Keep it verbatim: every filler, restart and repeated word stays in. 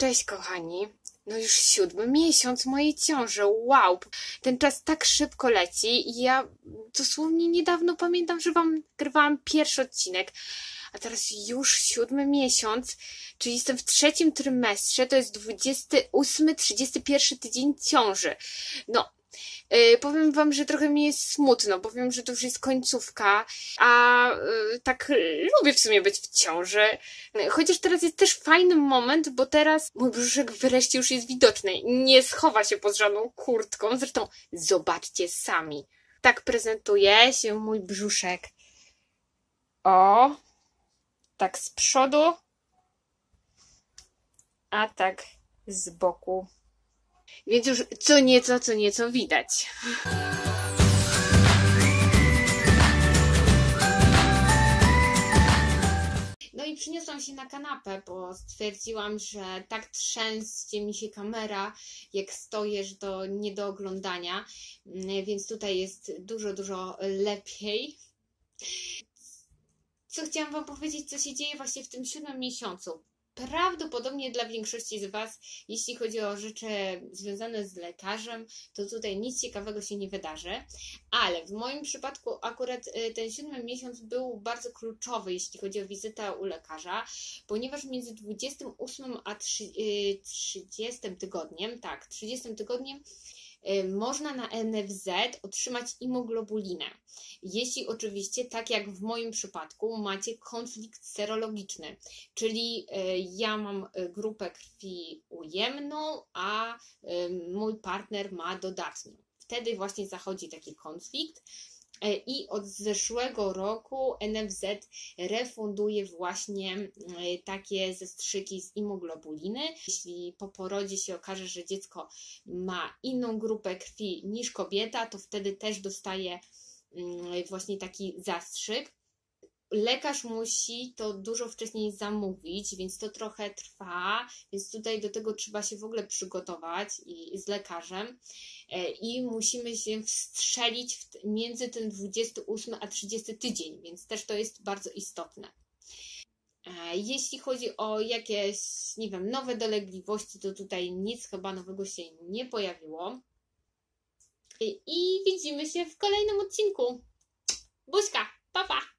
Cześć kochani, no już siódmy miesiąc mojej ciąży, wow, ten czas tak szybko leci i ja dosłownie niedawno pamiętam, że wam nagrywałam pierwszy odcinek, a teraz już siódmy miesiąc, czyli jestem w trzecim trymestrze, to jest dwudziesty ósmy trzydziesty pierwszy tydzień ciąży. No, Yy, powiem wam, że trochę mi jest smutno, powiem, że to już jest końcówka, a yy, tak yy, lubię w sumie być w ciąży. Yy, chociaż teraz jest też fajny moment, bo teraz mój brzuszek wreszcie już jest widoczny. Nie schowa się pod żadną kurtką, zresztą zobaczcie sami. Tak prezentuje się mój brzuszek. O, tak z przodu, a tak z boku. Więc już co nieco, co nieco widać. No i przyniosłam się na kanapę, bo stwierdziłam, że tak trzęsie mi się kamera, jak stoję, że to nie do oglądania. Więc tutaj jest dużo, dużo lepiej. Co chciałam wam powiedzieć, co się dzieje właśnie w tym siódmym miesiącu. Prawdopodobnie dla większości z was, jeśli chodzi o rzeczy związane z lekarzem, to tutaj nic ciekawego się nie wydarzy, ale w moim przypadku akurat ten siódmy miesiąc był bardzo kluczowy, jeśli chodzi o wizytę u lekarza, ponieważ między dwudziestym ósmym a trzydziestym tygodniem, tak, trzydziestym tygodniem można na N F Z otrzymać imoglobulinę. Jeśli oczywiście, tak jak w moim przypadku, macie konflikt serologiczny, czyli ja mam grupę krwi ujemną, a mój partner ma dodatnią. Wtedy właśnie zachodzi taki konflikt. I od zeszłego roku N F Z refunduje właśnie takie zastrzyki z imoglobuliny. Jeśli po porodzie się okaże, że dziecko ma inną grupę krwi niż kobieta, to wtedy też dostaje właśnie taki zastrzyk. Lekarz musi to dużo wcześniej zamówić, więc to trochę trwa, więc tutaj do tego trzeba się w ogóle przygotować i, i z lekarzem i musimy się wstrzelić w, między ten dwudziesty ósmy a trzydziesty tydzień, więc też to jest bardzo istotne. Jeśli chodzi o jakieś, nie wiem, nowe dolegliwości, to tutaj nic chyba nowego się nie pojawiło. I, i widzimy się w kolejnym odcinku. Buźka, pa pa!